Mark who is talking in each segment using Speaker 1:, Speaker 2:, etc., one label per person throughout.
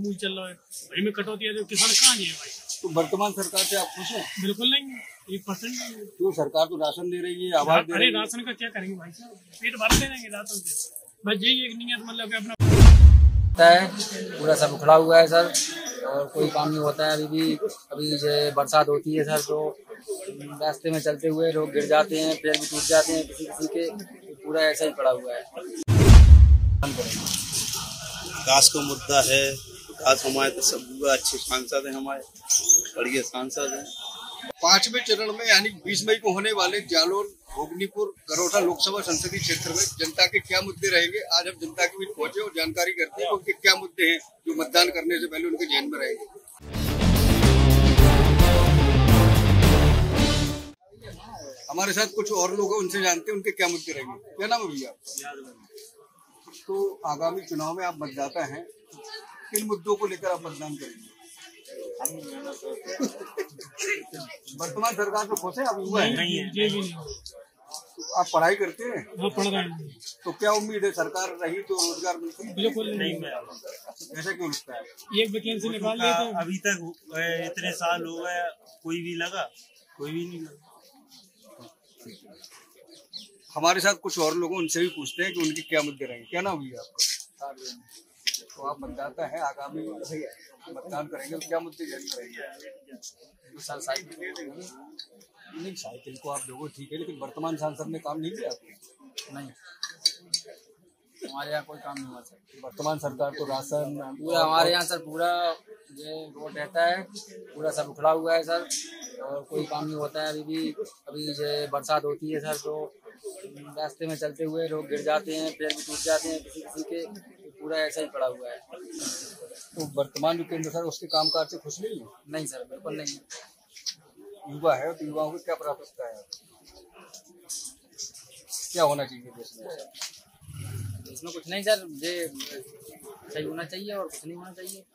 Speaker 1: मूल चल रहा है, भाई में कटौती है तो किसान कहाँ है भाई।
Speaker 2: तो वर्तमान सरकार से आप खुश हैं?
Speaker 1: बिल्कुल नहीं, 1%
Speaker 2: तो सरकार तो राशन दे रही है, आवाज दे रही
Speaker 1: अरे
Speaker 2: है।
Speaker 1: राशन का क्या करेंगे भाई साहब, पेट भर देंगे राशन से, बस यही एक नियत मतलब कि अपना
Speaker 3: है। पूरा सब उखड़ा हुआ है सर, और कोई काम नहीं होता है। अभी जो बरसात होती है सर, तो रास्ते में चलते हुए लोग गिर जाते हैं, पैर भी टूट जाते हैं किसी किसी के, तो पूरा ऐसा ही पड़ा हुआ है।
Speaker 4: विकास का मुद्दा है, विकास हमारे तो सब अच्छे सांसद हैं, हमारे बढ़िया सांसद हैं।
Speaker 2: 5वें चरण में यानी 20 मई को होने वाले जालौन, भोगनीपुर, गरोठा लोकसभा संसदीय क्षेत्र में जनता के क्या मुद्दे रहेंगे, आज हम जनता के बीच पहुंचे और जानकारी करते हैं उनके क्या मुद्दे हैं जो मतदान करने से पहले उनके ध्यान में रहेंगे। हमारे साथ कुछ और लोग हैं, उनसे जानते हैं उनके क्या मुद्दे रहेंगे। क्या नाम है भैया? तो आगामी चुनाव में आप मतदाता हैं, किन मुद्दों को लेकर आप मतदान करेंगे? वर्तमान सरकार तो खुश है, अभी हुआ है
Speaker 1: नहीं है, ये भी नहीं।
Speaker 2: तो आप पढ़ाई करते हैं?
Speaker 1: हाँ, पढ़ रहे हैं।
Speaker 2: तो क्या उम्मीद है सरकार रही तो रोजगार मिलता है?
Speaker 1: बिल्कुल नहीं,
Speaker 2: ऐसा क्यों लगता है?
Speaker 1: एक वैकेंसी निकाल ली तो
Speaker 5: अभी तक इतने साल हो गए, कोई भी लगा, कोई भी नहीं लगा।
Speaker 2: हमारे साथ कुछ और लोगों उनसे भी पूछते हैं कि उनके क्या मुद्दे रहेंगे। क्या नाम हुई आपका? तो आप मतदाता हैं, आगामी मतदान करेंगे तो क्या मुद्दे ध्यान में रहेंगे?
Speaker 3: सर साइकिल
Speaker 2: नहीं, साइकिल को आप लोगों ठीक है, लेकिन वर्तमान सांसद ने काम नहीं किया आपको?
Speaker 3: नहीं, हमारे यहाँ कोई काम नहीं हुआ सर।
Speaker 2: वर्तमान सरकार तो राशन
Speaker 3: पूरा हमारे यहाँ सर पूरा ये रोड रहता है, पूरा सब उखड़ा हुआ है सर, और कोई काम नहीं होता है। अभी जो बरसात होती है सर, तो रास्ते में चलते हुए लोग गिर जाते हैं, पैर भी टूट जाते हैं किसी किसी के, तो पूरा ऐसा ही पड़ा हुआ है।
Speaker 2: तो वर्तमान जो केंद्र सरकार उसके कामकाज से खुश नहीं है?
Speaker 3: नहीं सर, बिल्कुल नहीं।
Speaker 2: युवा है तो युवाओं को क्या प्राथमिकता है, क्या होना चाहिए देश में?
Speaker 3: इसमें कुछ नहीं सर, ये सही होना चाहिए और कुछ नहीं होना चाहिए।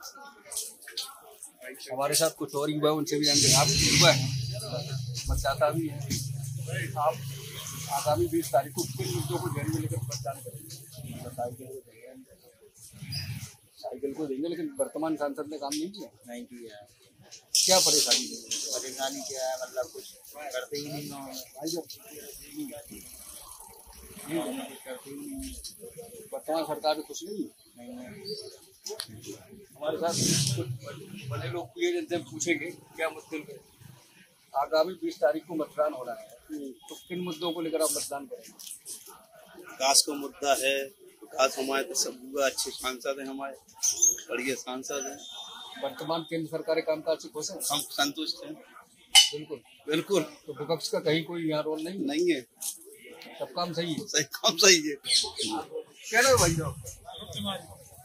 Speaker 2: हमारे साथ कुछ और युवा उनसे भी जानते हैं। आप युवा हैं, मतदाता भी हैं, आप आगामी 20 तारीख को किन मुद्दों को ध्यान में लेकर मतदान करेंगे? साइकिल को देंगे, लेकिन वर्तमान सांसद ने काम नहीं किया।
Speaker 3: नहीं किया है।
Speaker 2: क्या परेशानी है?
Speaker 3: परेशानी क्या है, मतलब कुछ करते ही नहीं हो।
Speaker 2: वर्तमान सरकार में कुछ नहीं है। हमारे साथ कुछ बड़े लोग भी हैं, जिनसे हम पूछेंगे क्या मुद्दे आगामी 20 तारीख को मतदान हो रहा है, तो किन मुद्दों को लेकर आप मतदान करेंगे?
Speaker 4: विकास का मुद्दा है, विकास हमारे तो सब अच्छे सांसद हैं, हमारे बढ़िया सांसद हैं।
Speaker 2: वर्तमान केंद्र सरकार के कामकाज से खुश हैं?
Speaker 4: हम संतुष्ट हैं।
Speaker 2: बिल्कुल
Speaker 4: बिल्कुल
Speaker 2: तो विपक्ष का कहीं कोई यहाँ रोल नहीं?
Speaker 4: नहीं है,
Speaker 2: सब काम सही है।
Speaker 4: सही काम सही है।
Speaker 2: क्या नाम है भाई साहब?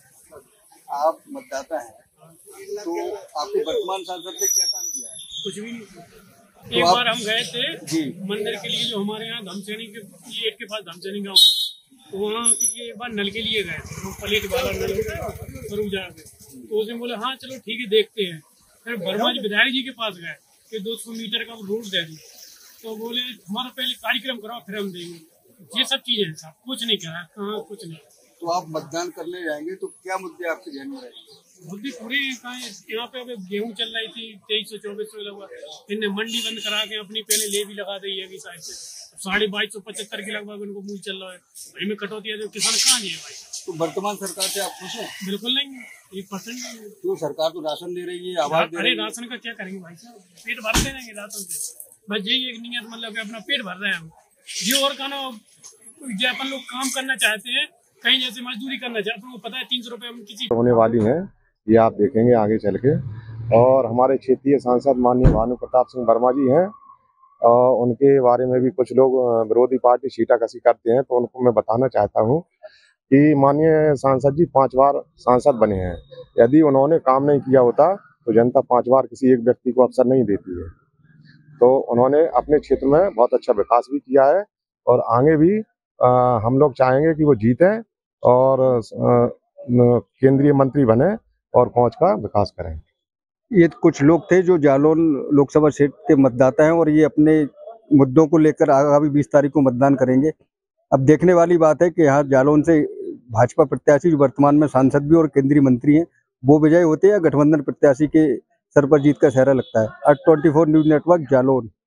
Speaker 2: आप मतदाता हैं, तो आपके वर्तमान सांसद ने क्या काम किया है?
Speaker 1: कुछ भी नहीं। एक बार हम गए थे
Speaker 2: जी
Speaker 1: मंदिर के लिए, जो हमारे यहाँ धमसैनी के गेट के पास धमसैनी गाँव, तो वहाँ के लिए एक बार नल के लिए गए थे, वो प्लेट वाला नल सरूजा के, तो उसने बोले हाँ चलो ठीक है देखते हैं। फिर वर्मा जी विधायक जी के पास गए कि 200 मीटर का रोड दे दी, तो बोले हमारा पहले कार्यक्रम कराओ फिर हम देंगे। ये सब चीजें हैं साहब, कुछ नहीं करा, कहाँ कुछ नहीं।
Speaker 2: तो आप मतदान करने जाएंगे तो क्या मुद्दे आपके ध्यान में रहेंगे?
Speaker 1: बुद्धि पूरी यहाँ पे अभी गेहूं चल रही थी 2324 लगा, इनने मंडी बंद करा के अपनी पहले ले भी लगा दी है साइड से, 2275 के लगभग उनको मूल चल रहा है, भाई में कटौती है तो किसान कहाँ है भाई।
Speaker 2: तो वर्तमान सरकार से आप खुश हैं?
Speaker 1: बिल्कुल नहीं, 1%
Speaker 2: तो सरकार तो राशन दे रही है, आवाज दे
Speaker 1: अरे
Speaker 2: रही है।
Speaker 1: राशन का क्या करेंगे भाई साहब, पेट भर देंगे राशन से, बस यही एक नियत मतलब कि अपना पेट भर रहे हैं हम। ये और खाना जो अपन लोग काम करना चाहते हैं, कहीं जैसे मजदूरी करना चाहते हैं, वो पता है 300 रुपये हम किसी
Speaker 6: होने वाली हैं, ये आप देखेंगे आगे चल के। और हमारे क्षेत्रीय सांसद माननीय भानु प्रताप सिंह वर्मा जी हैं, उनके बारे में भी कुछ लोग विरोधी पार्टी छींटाकशी करते हैं, तो उनको मैं बताना चाहता हूं कि माननीय सांसद जी 5 बार सांसद बने हैं। यदि उन्होंने काम नहीं किया होता तो जनता 5 बार किसी एक व्यक्ति को अवसर नहीं देती है। तो उन्होंने अपने क्षेत्र में बहुत अच्छा विकास भी किया है, और आगे भी हम लोग चाहेंगे कि वो जीतें और केंद्रीय मंत्री बने और पहुंच का विकास करें।
Speaker 2: ये कुछ लोग थे जो जालौन लोकसभा क्षेत्र के मतदाता हैं, और ये अपने मुद्दों को लेकर आगामी 20 तारीख को मतदान करेंगे। अब देखने वाली बात है कि यहाँ जालौन से भाजपा प्रत्याशी जो वर्तमान में सांसद भी और केंद्रीय मंत्री हैं,
Speaker 7: वो विजयी होते हैं या गठबंधन प्रत्याशी के सर पर जीत का सहरा लगता है। 24 न्यूज नेटवर्क जालौन।